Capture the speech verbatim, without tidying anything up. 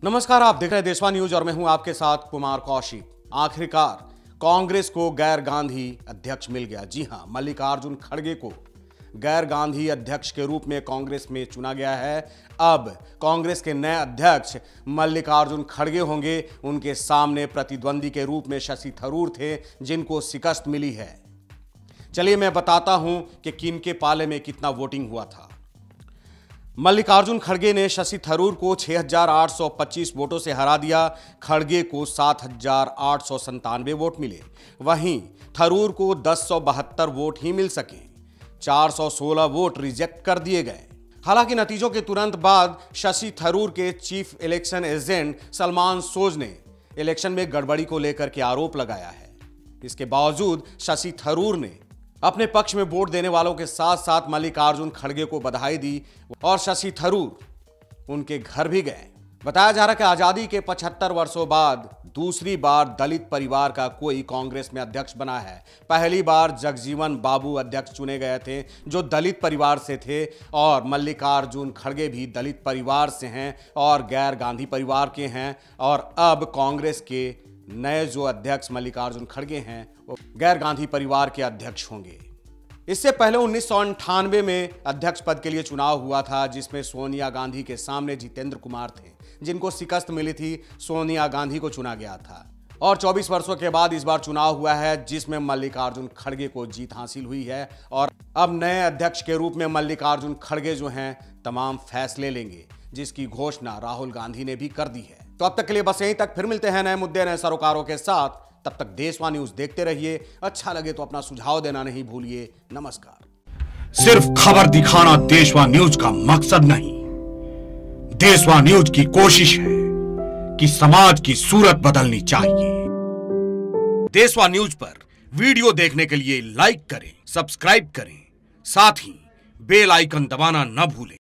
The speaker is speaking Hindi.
नमस्कार, आप देख रहे हैं देशवा न्यूज और मैं हूं आपके साथ कुमार कौशिक। आखिरकार कांग्रेस को गैर गांधी अध्यक्ष मिल गया। जी हां, मल्लिकार्जुन खड़गे को गैर गांधी अध्यक्ष के रूप में कांग्रेस में चुना गया है। अब कांग्रेस के नए अध्यक्ष मल्लिकार्जुन खड़गे होंगे। उनके सामने प्रतिद्वंदी के रूप में शशि थरूर थे, जिनको शिकस्त मिली है। चलिए मैं बताता हूं कि किनके पाले में कितना वोटिंग हुआ था। मल्लिकार्जुन खड़गे ने शशि थरूर को छह हजार आठ सौ पच्चीस वोटों से हरा दिया। खड़गे को सात हजार आठ सौ संतानवे वोट मिले। वहीं थरूर को दस सौ बहत्तर वोट ही मिल सके। चार सौ सोलह वोट रिजेक्ट कर दिए गए। हालांकि नतीजों के तुरंत बाद शशि थरूर के chief election agent Salman Soz ने इलेक्शन में गड़बड़ी को लेकर के आरोप लगाया है। इसके बावजूद शशि थरूर ने अपने पक्ष में वोट देने वालों के साथ साथ मल्लिकार्जुन खड़गे को बधाई दी और शशि थरूर उनके घर भी गए। बताया जा रहा है कि आजादी के पचहत्तर वर्षों बाद दूसरी बार दलित परिवार का कोई कांग्रेस में अध्यक्ष बना है। पहली बार जगजीवन बाबू अध्यक्ष चुने गए थे, जो दलित परिवार से थे, और मल्लिकार्जुन खड़गे भी दलित परिवार से हैं और गैर गांधी परिवार के हैं। और अब कांग्रेस के नए जो अध्यक्ष मल्लिकार्जुन खड़गे हैं वो गैर गांधी परिवार के अध्यक्ष होंगे। इससे पहले उन्नीस सौ अंठानवे में अध्यक्ष पद के लिए चुनाव हुआ था, जिसमें सोनिया गांधी के सामने जितेंद्र कुमार थे, जिनको शिकस्त मिली थी। सोनिया गांधी को चुना गया था और चौबीस वर्षों के बाद इस बार चुनाव हुआ है, जिसमें मल्लिकार्जुन खड़गे को जीत हासिल हुई है। और अब नए अध्यक्ष के रूप में मल्लिकार्जुन खड़गे जो हैं तमाम फैसले लेंगे, जिसकी घोषणा राहुल गांधी ने भी कर दी है। तो अब तक के लिए बस यहीं तक। फिर मिलते हैं नए मुद्दे नए सरोकारों के साथ। तब तक देशवा न्यूज देखते रहिए। अच्छा लगे तो अपना सुझाव देना नहीं भूलिए। नमस्कार। सिर्फ खबर दिखाना देशवा न्यूज का मकसद नहीं। देशवा न्यूज की कोशिश है कि समाज की सूरत बदलनी चाहिए। देशवा न्यूज पर वीडियो देखने के लिए लाइक करें, सब्सक्राइब करें, साथ ही बेल आइकन दबाना न भूलें।